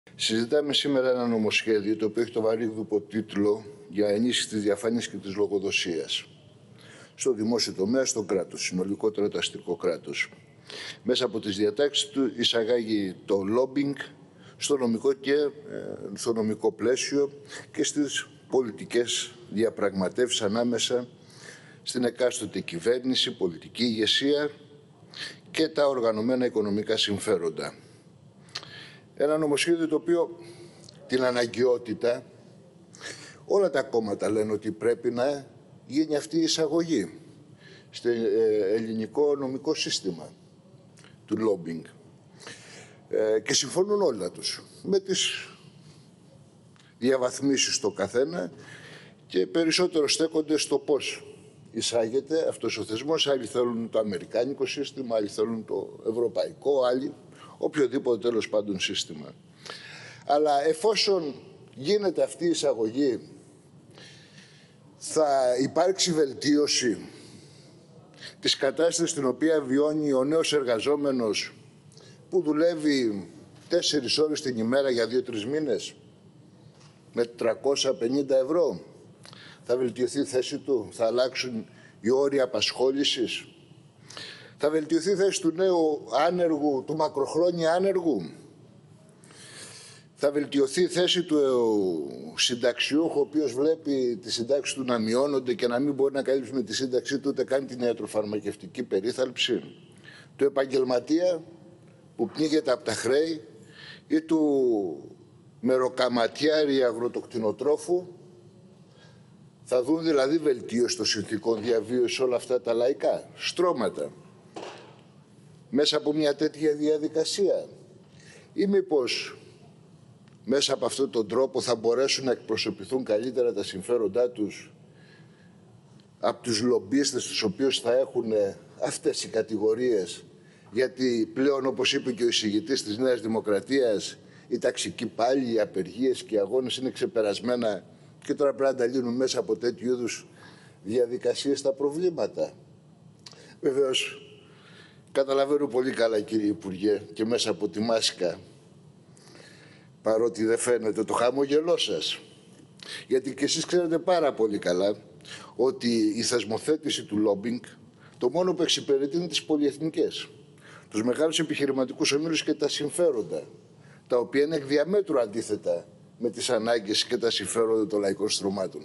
Συζητάμε σήμερα ένα νομοσχέδιο το οποίο έχει το βαρύγδουπο τίτλο «Για ενίσχυση της διαφάνειας και της λογοδοσίας» στο δημόσιο τομέα, στο κράτος, συνολικότερα το αστικό κράτος. Μέσα από τις διατάξεις του εισαγάγει το lobbying στο νομικό πλαίσιο και στις πολιτικές διαπραγματεύσεις ανάμεσα στην εκάστοτε κυβέρνηση, πολιτική ηγεσία και τα οργανωμένα οικονομικά συμφέροντα. Ένα νομοσχέδιο το οποίο την αναγκαιότητα, όλα τα κόμματα λένε ότι πρέπει να γίνει αυτή η εισαγωγή στο ελληνικό νομικό σύστημα του lobbying. Και συμφωνούν όλα τους με τις διαβαθμίσεις στο καθένα και περισσότερο στέκονται στο πώς εισάγεται αυτός ο θεσμός. Άλλοι θέλουν το αμερικάνικο σύστημα, άλλοι θέλουν το ευρωπαϊκό, άλλοι οποιοδήποτε τέλος πάντων σύστημα. Αλλά εφόσον γίνεται αυτή η εισαγωγή, θα υπάρξει βελτίωση της κατάστασης στην οποία βιώνει ο νέος εργαζόμενος που δουλεύει 4 ώρες την ημέρα για 2-3 μήνες με 350 ευρώ. Θα βελτιωθεί η θέση του, θα αλλάξουν οι όροι απασχόλησης, θα βελτιωθεί η θέση του νέου άνεργου, του μακροχρόνια άνεργου, θα βελτιωθεί η θέση του συνταξιούχου, ο οποίος βλέπει τις συντάξεις του να μειώνονται και να μην μπορεί να καλύψει με τη σύνταξή του ούτε καν την ιατροφαρμακευτική περίθαλψη, του επαγγελματία που πνίγεται από τα χρέη ή του μεροκαματιάρη αγροτοκτηνοτρόφου. Θα δουν δηλαδή βελτίωση των συνθηκών διαβίωσης όλα αυτά τα λαϊκά στρώματα μέσα από μια τέτοια διαδικασία, ή μήπως μέσα από αυτόν τον τρόπο θα μπορέσουν να εκπροσωπηθούν καλύτερα τα συμφέροντά τους από τους λομπίστες τους οποίους θα έχουν αυτές οι κατηγορίες, γιατί πλέον, όπως είπε και ο εισηγητής της Νέας Δημοκρατίας, οι ταξικοί πάλι, οι απεργίες και οι αγώνες είναι ξεπερασμένα και τώρα πρέπει να τα λύνουν μέσα από τέτοιου είδους διαδικασίες τα προβλήματα. Βεβαίως, καταλαβαίνω πολύ καλά, κύριε Υπουργέ, και μέσα από τη μάσκα, παρότι δεν φαίνεται, το χαμόγελό σας. Γιατί και εσείς ξέρετε πάρα πολύ καλά ότι η θεσμοθέτηση του lobbying το μόνο που εξυπηρετεί είναι τις πολυεθνικές, τους μεγάλους επιχειρηματικούς ομίλους και τα συμφέροντα, τα οποία είναι εκ διαμέτρου αντίθετα με τις ανάγκες και τα συμφέροντα των λαϊκών στρωμάτων.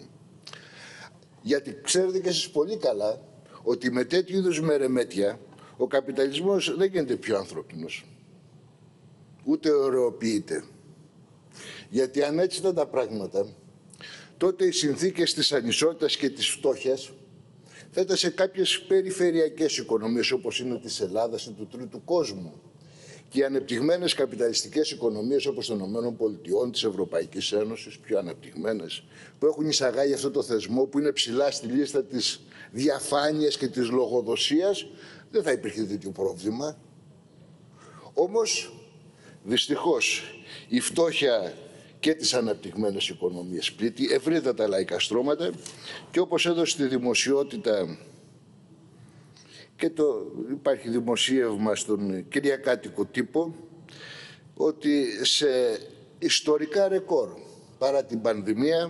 Γιατί ξέρετε και εσείς πολύ καλά ότι με τέτοιου είδους μερεμέτια ο καπιταλισμός δεν γίνεται πιο ανθρώπινος, ούτε ωρεοποιείται. Γιατί αν έτσι ήταν τα πράγματα, τότε οι συνθήκες της ανισότητας και της φτώχειας θα ήταν σε κάποιες περιφερειακές οικονομίες όπως είναι της Ελλάδας ή του τρίτου κόσμου. Και οι ανεπτυγμένες καπιταλιστικές οικονομίες όπως των ΗΠΑ, της Ευρωπαϊκής Ένωσης, πιο ανεπτυγμένες, που έχουν εισαγάγει αυτό το θεσμό, που είναι ψηλά στη λίστα της διαφάνειας και της λογοδοσίας, δεν θα υπήρχε τέτοιο πρόβλημα. Όμως, δυστυχώς, η φτώχεια και τις αναπτυγμένες οικονομίες πλήττει ευρύτατα λαϊκά στρώματα και όπως έδωσε στη δημοσιότητα και υπάρχει δημοσίευμα στον κυριακάτικο τύπο ότι σε ιστορικά ρεκόρ παρά την πανδημία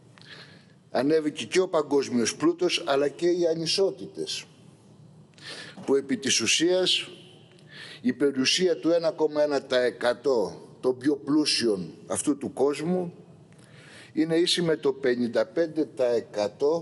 ανέβηκε και ο παγκόσμιος πλούτος αλλά και οι ανισότητες, που επί της ουσίας η περιουσία του 1,1% των πιο πλούσιων αυτού του κόσμου είναι ίση με το 55%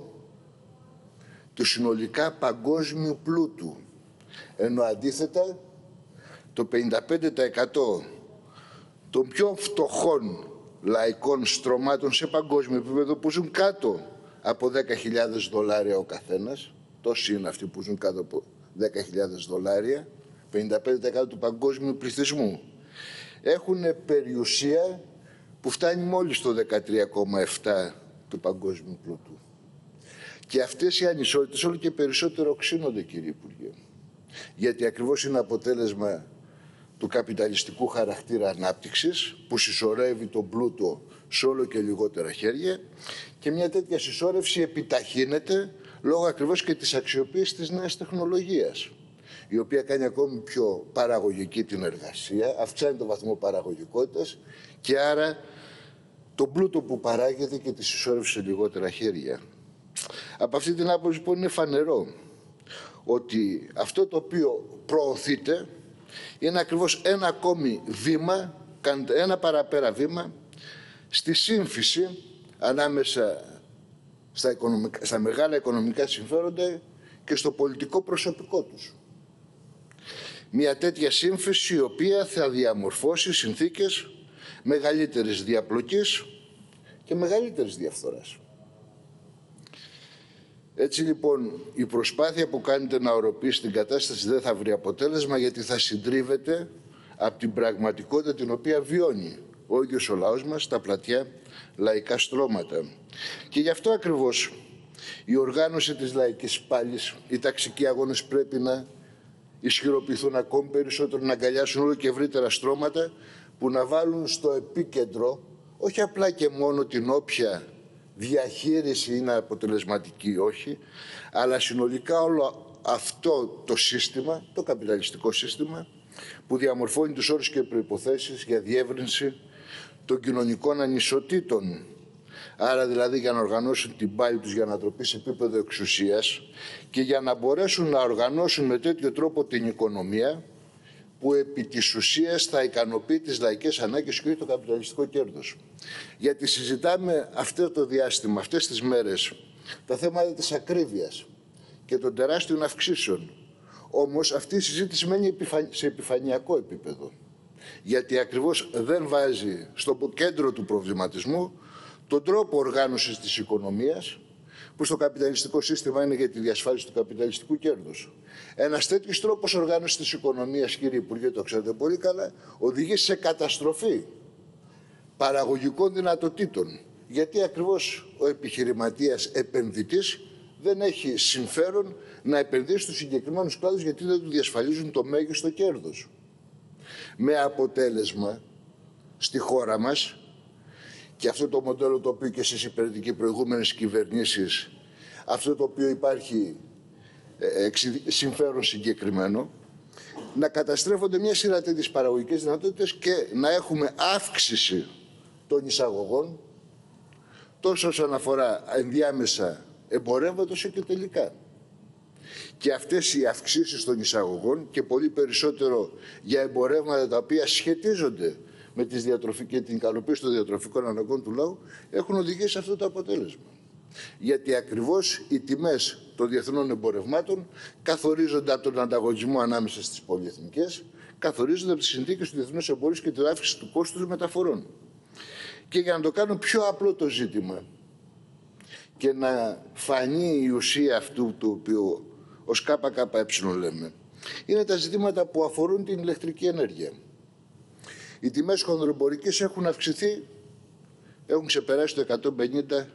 του συνολικά παγκόσμιου πλούτου. Ενώ αντίθετα το 55% των πιο φτωχών λαϊκών στρωμάτων σε παγκόσμιο επίπεδο που ζουν κάτω από $10.000 ο καθένας, τόσοι είναι αυτοί που ζουν κάτω από $10.000, 55% του παγκόσμιου πληθυσμού, έχουν περιουσία που φτάνει μόλις το 13,7% του παγκόσμιου πλούτου. Και αυτές οι ανισότητες όλο και περισσότερο οξύνονται, κύριε Υπουργέ. Γιατί ακριβώς είναι αποτέλεσμα του καπιταλιστικού χαρακτήρα ανάπτυξης που συσσωρεύει τον πλούτο σε όλο και λιγότερα χέρια και μια τέτοια συσσόρευση επιταχύνεται λόγω ακριβώς και της αξιοποίησης της νέας τεχνολογίας, η οποία κάνει ακόμη πιο παραγωγική την εργασία, αυξάνει το βαθμό παραγωγικότητας και άρα τον πλούτο που παράγεται και τη συσσόρευση σε λιγότερα χέρια. Από αυτή την άποψη λοιπόν είναι φανερό ότι αυτό το οποίο προωθείται είναι ακριβώς ένα ακόμη βήμα, ένα παραπέρα βήμα στη σύμφυση ανάμεσα στα μεγάλα οικονομικά συμφέροντα και στο πολιτικό προσωπικό τους. Μια τέτοια σύμφυση η οποία θα διαμορφώσει συνθήκες μεγαλύτερης διαπλοκής και μεγαλύτερης διαφθοράς. Έτσι λοιπόν η προσπάθεια που κάνετε να οροποιήσει την κατάσταση δεν θα βρει αποτέλεσμα, γιατί θα συντρίβεται από την πραγματικότητα την οποία βιώνει ο ίδιος ο λαός μας, τα πλατιά λαϊκά στρώματα. Και γι' αυτό ακριβώς η οργάνωση της λαϊκής πάλης, οι ταξικοί αγώνες πρέπει να ισχυροποιηθούν ακόμη περισσότερο, να αγκαλιάσουν όλο και ευρύτερα στρώματα που να βάλουν στο επίκεντρο όχι απλά και μόνο την όποια διαχείριση είναι αποτελεσματική ή όχι, αλλά συνολικά όλο αυτό το σύστημα, το καπιταλιστικό σύστημα, που διαμορφώνει τους όρους και προϋποθέσεις για διεύρυνση των κοινωνικών ανισοτήτων. Άρα δηλαδή για να οργανώσουν την πάλη τους για ανατροπή σε επίπεδο εξουσίας και για να μπορέσουν να οργανώσουν με τέτοιο τρόπο την οικονομία που επί της ουσίας θα ικανοποιεί τις λαϊκές ανάγκες και όχι το καπιταλιστικό κέρδος. Γιατί συζητάμε αυτό το διάστημα, αυτές τις μέρες, τα θέματα της ακρίβειας και των τεράστιων αυξήσεων. Όμως αυτή η συζήτηση μένει σε επιφανειακό επίπεδο. Γιατί ακριβώς δεν βάζει στο κέντρο του προβληματισμού τον τρόπο οργάνωσης της οικονομίας, που στο καπιταλιστικό σύστημα είναι για τη διασφάλιση του καπιταλιστικού κέρδους. Ένας τέτοιος τρόπος οργάνωσης της οικονομίας, κύριε Υπουργέ, το ξέρετε πολύ καλά, οδηγεί σε καταστροφή παραγωγικών δυνατοτήτων. Γιατί ακριβώς ο επιχειρηματίας επενδυτής δεν έχει συμφέρον να επενδύσει στους συγκεκριμένους κλάδους, γιατί δεν του διασφαλίζουν το μέγιστο κέρδος. Με αποτέλεσμα στη χώρα μας, και αυτό το μοντέλο το οποίο και εσείς υπηρετείτε οι προηγούμενες κυβερνήσεις, αυτό το οποίο υπάρχει συμφέρον συγκεκριμένο, να καταστρέφονται μια σειρά τέτοιες παραγωγικές δυνατότητες και να έχουμε αύξηση των εισαγωγών, τόσο όσον αφορά ενδιάμεσα εμπορεύματα όσο και τελικά. Και αυτές οι αυξήσεις των εισαγωγών και πολύ περισσότερο για εμπορεύματα τα οποία σχετίζονται με την ικανοποίηση των διατροφικών αναγκών του λαού έχουν οδηγήσει σε αυτό το αποτέλεσμα. Γιατί ακριβώς οι τιμές των διεθνών εμπορευμάτων καθορίζονται από τον ανταγωνισμό ανάμεσα στις πολυεθνικές, καθορίζονται από τις συνθήκες του διεθνούς εμπορίου και την αύξηση του κόστους μεταφορών. Και για να το κάνω πιο απλό το ζήτημα και να φανεί η ουσία αυτού του οποίου ως ΚΚΕ λέμε, είναι τα ζητήματα που αφορούν την ηλεκτρική ενέργεια. Οι τιμές χονδροεμπορικές έχουν αυξηθεί, έχουν ξεπεράσει το 150%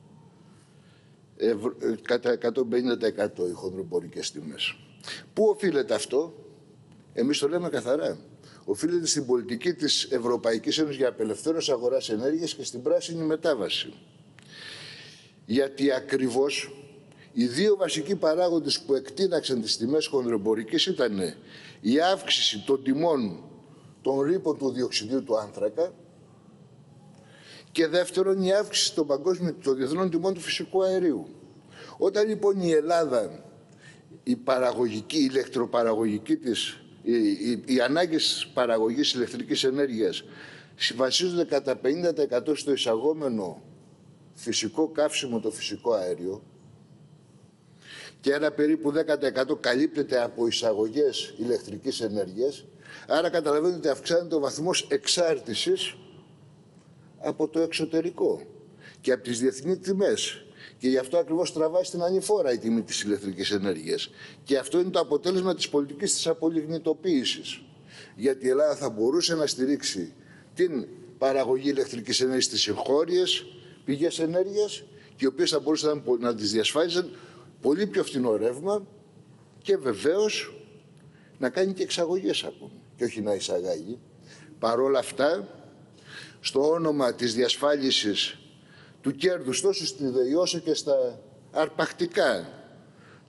κατά 150% οι χονδροεμπορικές τιμές. Πού οφείλεται αυτό? Εμείς το λέμε καθαρά. Οφείλεται στην πολιτική της Ευρωπαϊκής Ένωσης για απελευθέρωση αγοράς ενέργειας και στην πράσινη μετάβαση. Γιατί ακριβώς οι δύο βασικοί παράγοντες που εκτείναξαν τις τιμές χονδροεμπορικές ήταν η αύξηση των τιμών των ρήπων του διοξιδίου του άνθρακα και δεύτερον η αύξηση των διεθνών τιμών του φυσικού αερίου. Όταν λοιπόν η Ελλάδα, η ηλεκτροπαραγωγική της, οι ανάγκες παραγωγής ηλεκτρικής ενέργειας βασίζονται κατά 50% στο εισαγόμενο φυσικό καύσιμο, το φυσικό αέριο, και ένα περίπου 10% καλύπτεται από εισαγωγές ηλεκτρικής ενέργειας, άρα καταλαβαίνετε ότι αυξάνεται ο βαθμός εξάρτησης από το εξωτερικό και από τις διεθνείς τιμές. Και γι' αυτό ακριβώς τραβάει στην ανηφόρα η τιμή της ηλεκτρικής ενέργειας. Και αυτό είναι το αποτέλεσμα της πολιτικής της απολιγνητοποίησης. Γιατί η Ελλάδα θα μπορούσε να στηρίξει την παραγωγή ηλεκτρικής ενέργειας στις εγχώριες πηγές ενέργειας, και οι οποίες θα μπορούσαν να τις διασφάλιζαν πολύ πιο φθηνό ρεύμα και βεβαίως να κάνει και εξαγωγές ακόμη και όχι να εισαγάγει. Παρόλα αυτά, στο όνομα της διασφάλισης του κέρδους τόσο στη ΔΕΗ όσο και στα αρπακτικά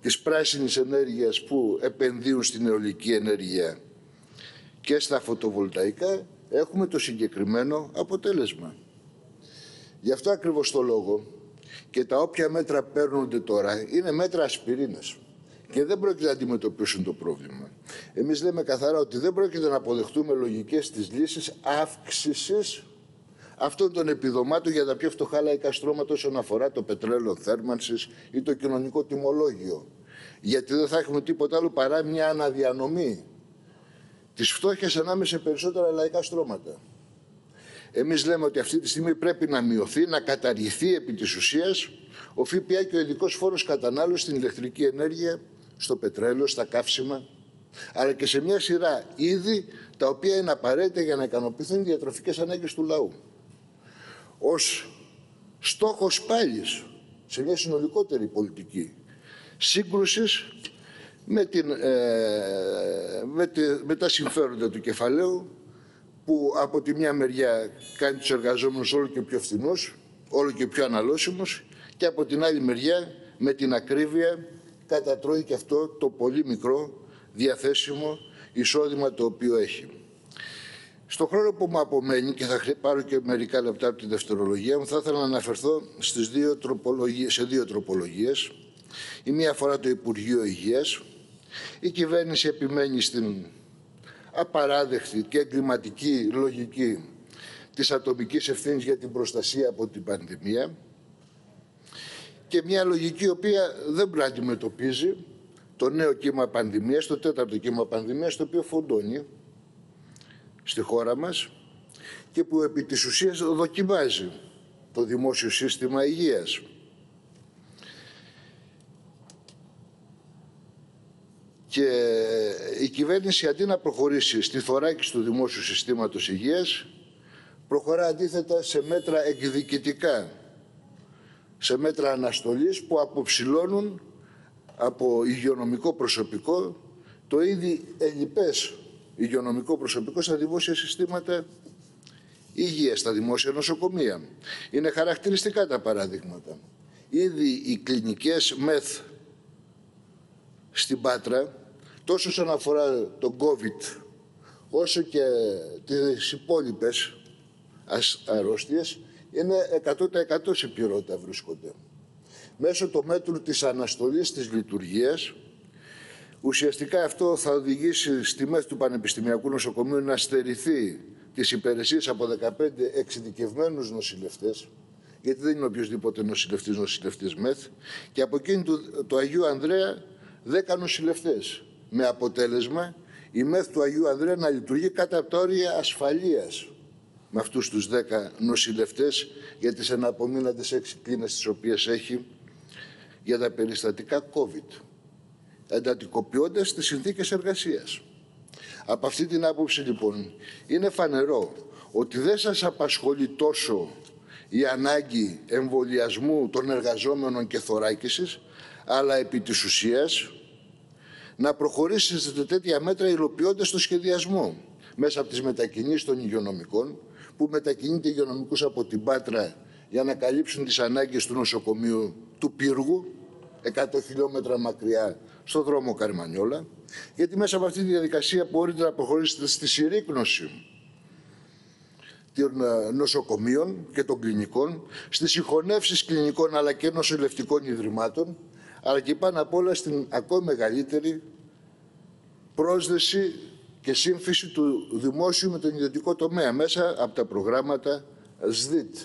της πράσινης ενέργειας που επενδύουν στην αιωλική ενέργεια και στα φωτοβολταϊκά, έχουμε το συγκεκριμένο αποτέλεσμα. Γι' αυτό ακριβώς το λόγο και τα όποια μέτρα παίρνονται τώρα είναι μέτρα ασπιρίνας και δεν πρόκειται να αντιμετωπίσουν το πρόβλημα. Εμείς λέμε καθαρά ότι δεν πρόκειται να αποδεχτούμε λογικές της λύσης αύξησης αυτών των επιδομάτων για τα πιο φτωχά λαϊκά στρώματα όσον αφορά το πετρέλαιο θέρμανσης ή το κοινωνικό τιμολόγιο. Γιατί δεν θα έχουμε τίποτα άλλο παρά μια αναδιανομή της φτώχειας ανάμεσα σε περισσότερα λαϊκά στρώματα. Εμείς λέμε ότι αυτή τη στιγμή πρέπει να μειωθεί, να καταργηθεί επί της ουσίας ο ΦΠΑ και ο ειδικός φόρος κατανάλωσης στην ηλεκτρική ενέργεια, στο πετρέλαιο, στα καύσιμα, αλλά και σε μια σειρά είδη τα οποία είναι απαραίτητα για να ικανοποιηθούν οι διατροφικές ανάγκες του λαού. Ως στόχος πάλι σε μια συνολικότερη πολιτική σύγκρουσης με τα συμφέροντα του κεφαλαίου, που από τη μια μεριά κάνει τους εργαζόμενους όλο και πιο φθηνούς, όλο και πιο αναλώσιμους, και από την άλλη μεριά με την ακρίβεια κατατρώει και αυτό το πολύ μικρό διαθέσιμο εισόδημα το οποίο έχει. Στον χρόνο που μου απομένει, και θα πάρω και μερικά λεπτά από τη δευτερολογία μου, θα ήθελα να αναφερθώ σε δύο τροπολογίες. Η μία αφορά το Υπουργείο Υγείας. Η κυβέρνηση επιμένει στην απαράδεκτη και εγκληματική λογική της ατομικής ευθύνης για την προστασία από την πανδημία και μια λογική η οποία δεν αντιμετωπίζει το νέο κύμα πανδημίας, το τέταρτο κύμα πανδημίας, το οποίο φοντώνει στη χώρα μας και που επί της ουσίας δοκιμάζει το δημόσιο σύστημα υγείας. Και η κυβέρνηση, αντί να προχωρήσει στη θωράκιση του δημόσιου συστήματος υγείας, προχωρά αντίθετα σε μέτρα εκδικητικά, σε μέτρα αναστολής που αποψηλώνουν από υγειονομικό προσωπικό το ήδη ελλειπές υγειονομικό προσωπικό στα δημόσια συστήματα υγείας, στα δημόσια νοσοκομεία. Είναι χαρακτηριστικά τα παραδείγματα. Ήδη οι κλινικές ΜΕΘ στην Πάτρα, τόσο όσον αφορά τον COVID, όσο και τις υπόλοιπες αρρώστιες, είναι 100% σε πληρότητα βρίσκονται. Μέσω του μέτρου της αναστολής της λειτουργίας, ουσιαστικά αυτό θα οδηγήσει στη ΜΕΘ του Πανεπιστημιακού Νοσοκομείου να στερηθεί τις υπηρεσίες από 15 εξειδικευμένους νοσηλευτές, γιατί δεν είναι οποιοσδήποτε νοσηλευτής ΜΕΘ, και από εκείνη του Αγίου Ανδρέα 10 νοσηλευτές, με αποτέλεσμα η ΜΕΘ του Αγίου Ανδρέα να λειτουργεί κατά τα όρια ασφαλείας με αυτούς τους 10 νοσηλευτές για τις εναπομείναντες 6 κλίνες τις οποίες έχει για τα περιστατικά COVID, εντατικοποιώντας τις συνθήκες εργασίας. Από αυτή την άποψη λοιπόν είναι φανερό ότι δεν σας απασχολεί τόσο η ανάγκη εμβολιασμού των εργαζόμενων και θωράκισης, αλλά επί της ουσίας να προχωρήσετε σε τέτοια μέτρα υλοποιώντας το σχεδιασμό μέσα από τις μετακινήσεις των υγειονομικών, που μετακινείται υγειονομικούς από την Πάτρα για να καλύψουν τις ανάγκες του νοσοκομείου του Πύργου, 100 χιλιόμετρα μακριά, στο δρόμο Καρμανιόλα, γιατί μέσα από αυτή τη διαδικασία μπορείτε να προχωρήσετε στη συρρίκνωση των νοσοκομείων και των κλινικών, στις συγχωνεύσεις κλινικών αλλά και νοσηλευτικών ιδρυμάτων, αλλά και πάνω απ' όλα στην ακόμη μεγαλύτερη πρόσδεση και σύμφυση του δημόσιου με τον ιδιωτικό τομέα μέσα από τα προγράμματα ΣΔΙΤ.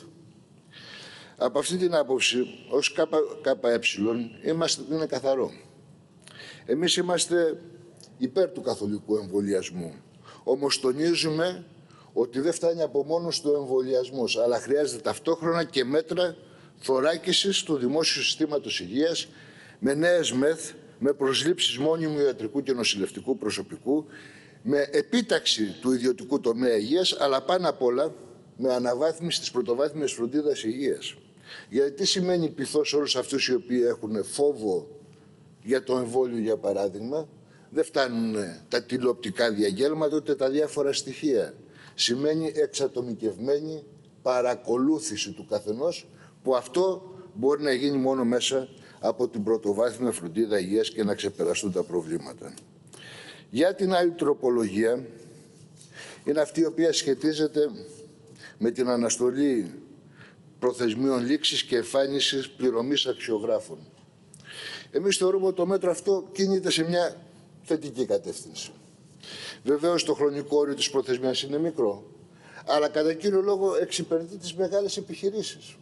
Από αυτή την άποψη, ως ΚΚΕ, είναι καθαρό. Εμείς είμαστε υπέρ του καθολικού εμβολιασμού. Όμως τονίζουμε ότι δεν φτάνει από μόνος του εμβολιασμός, αλλά χρειάζεται ταυτόχρονα και μέτρα θωράκισης του δημόσιου συστήματος υγείας με νέες ΜΕΘ, με προσλήψεις μόνιμου ιατρικού και νοσηλευτικού προσωπικού, με επίταξη του ιδιωτικού τομέα υγείας, αλλά πάνω απ' όλα με αναβάθμιση της πρωτοβάθμιας φροντίδας υγείας. Γιατί τι σημαίνει πειθώς όλους αυτούς οι οποίοι έχουν φόβο για το εμβόλιο, για παράδειγμα, δεν φτάνουν τα τηλεοπτικά διαγγέλματα ούτε τα διάφορα στοιχεία. Σημαίνει εξατομικευμένη παρακολούθηση του καθενός, που αυτό μπορεί να γίνει μόνο μέσα από την πρωτοβάθμια φροντίδα υγείας και να ξεπεραστούν τα προβλήματα. Για την άλλη τροπολογία, είναι αυτή η οποία σχετίζεται με την αναστολή προθεσμίων λήξης και εμφάνισης πληρωμής αξιογράφων. Εμείς θεωρούμε ότι το μέτρο αυτό κινείται σε μια θετική κατεύθυνση. Βεβαίως το χρονικό όριο της προθεσμίας είναι μικρό, αλλά κατά κύριο λόγο εξυπηρετεί τις μεγάλες επιχειρήσεις.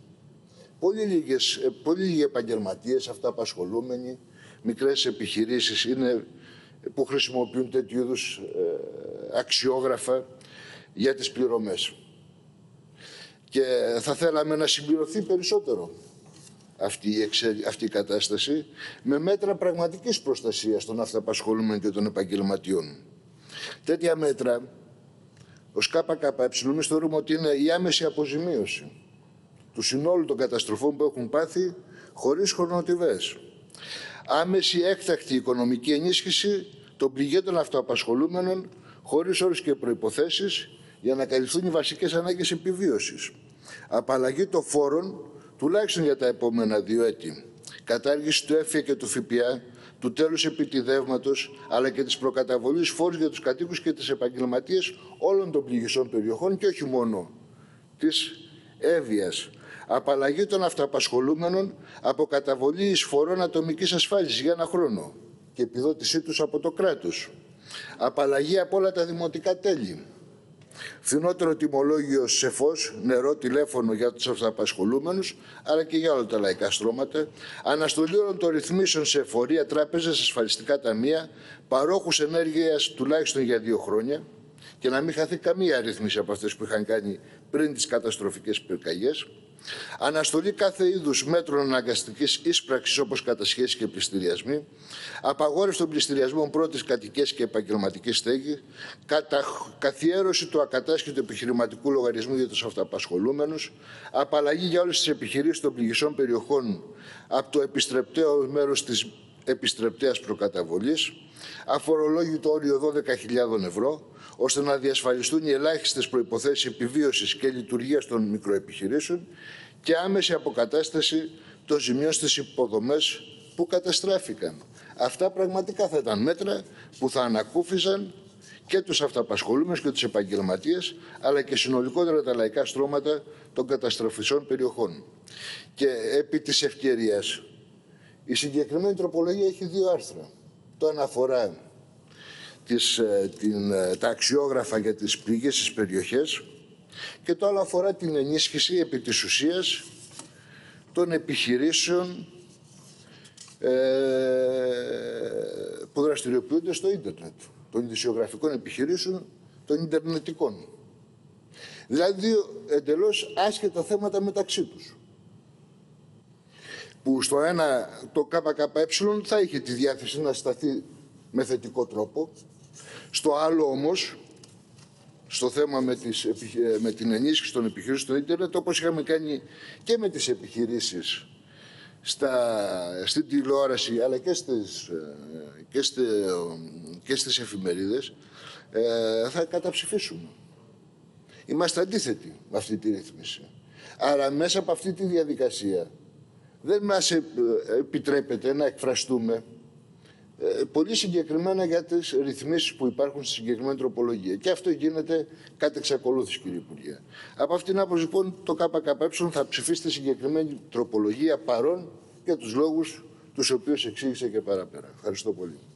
Πολύ λίγοι επαγγελματίες, αυταπασχολούμενοι, μικρές επιχειρήσεις είναι που χρησιμοποιούν τέτοιου είδους αξιόγραφα για τις πληρωμές. Και θα θέλαμε να συμπληρωθεί περισσότερο αυτή η κατάσταση με μέτρα πραγματικής προστασίας των αυταπασχολούμενων και των επαγγελματιών. Τέτοια μέτρα, ως ΚΚΕ, εμείς θεωρούμε ότι είναι η άμεση αποζημίωση του συνόλου των καταστροφών που έχουν πάθει χωρίς χρονοτιβές. Άμεση έκτακτη οικονομική ενίσχυση των πληγέντων αυτοαπασχολούμενων χωρίς όρους και προϋποθέσεις για να καλυφθούν οι βασικές ανάγκες επιβίωσης. Απαλλαγή των φόρων τουλάχιστον για τα επόμενα 2 έτη. Κατάργηση του ΕΦΙΑ και του ΦΠΑ, του τέλους επιτιδεύματος, αλλά και της προκαταβολής φόρους για τους κατοίκους και τις επαγγελματίες όλων των πληγισών περιοχών και όχι μόνο της Εύβοιας. Απαλλαγή των αυτοαπασχολούμενων από καταβολή εισφορών ατομικής ασφάλισης για 1 χρόνο και επιδότησή τους από το κράτος. Απαλλαγή από όλα τα δημοτικά τέλη. Φθηνότερο τιμολόγιο σε φως, νερό, τηλέφωνο για τους αυτοαπασχολούμενους, αλλά και για όλα τα λαϊκά στρώματα. Αναστολή όλων των ρυθμίσεων σε εφορία, τράπεζες, ασφαλιστικά ταμεία, παρόχους ενέργειας τουλάχιστον για 2 χρόνια και να μην χαθεί καμία ρύθμιση από αυτές που είχαν κάνει πριν τις καταστροφικές πυρκαγιές. Αναστολή κάθε είδους μέτρων αναγκαστικής ίσπραξης όπως κατασχέσεις και πληστηριασμοί. Απαγόρευση των πληστηριασμών πρώτης κατοικίας και επαγγελματικής στέγη. Καθιέρωση του ακατάσχετου επιχειρηματικού λογαριασμού για τους αυτοαπασχολούμενους. Απαλλαγή για όλες τις επιχειρήσεις των πληγισών περιοχών από το επιστρεπτέο μέρος της επιστρεπτέας προκαταβολής. Αφορολόγητο όριο 12.000 ευρώ, ώστε να διασφαλιστούν οι ελάχιστες προϋποθέσεις επιβίωσης και λειτουργίας των μικροεπιχειρήσεων και άμεση αποκατάσταση των ζημιών στις υποδομές που καταστράφηκαν. Αυτά πραγματικά θα ήταν μέτρα που θα ανακούφιζαν και τους αυταπασχολούμενους και τους επαγγελματίες, αλλά και συνολικότερα τα λαϊκά στρώματα των καταστροφισών περιοχών. Και επί της ευκαιρίας, η συγκεκριμένη τροπολογία έχει 2 άρθρα. Το ένα αφορά τα αξιόγραφα για τις πληγές στις περιοχές και το άλλο αφορά την ενίσχυση επί της ουσίας των επιχειρήσεων που δραστηριοποιούνται στο ίντερνετ, των ειδησιογραφικών επιχειρήσεων, των ιντερνετικών. Δηλαδή 2 εντελώς άσχετα θέματα μεταξύ τους. Που στο ένα το ΚΚΕ θα είχε τη διάθεση να σταθεί με θετικό τρόπο. Στο άλλο όμως, στο θέμα με την ενίσχυση των επιχειρήσεων στο ίντερνετ, όπως είχαμε κάνει και με τις επιχειρήσεις στην τηλεόραση, αλλά και στις εφημερίδες, θα καταψηφίσουμε. Είμαστε αντίθετοι με αυτή τη ρύθμιση. Άρα μέσα από αυτή τη διαδικασία δεν μας επιτρέπεται να εκφραστούμε πολύ συγκεκριμένα για τις ρυθμίσεις που υπάρχουν στη συγκεκριμένη τροπολογία. Και αυτό γίνεται κατ' εξακολούθηση, κύριε Υπουργέ. Από αυτήν την άποψη, λοιπόν, το ΚΚΕ θα ψηφίσει τη συγκεκριμένη τροπολογία παρόν για τους λόγους τους οποίους εξήγησε και παραπέρα. Ευχαριστώ πολύ.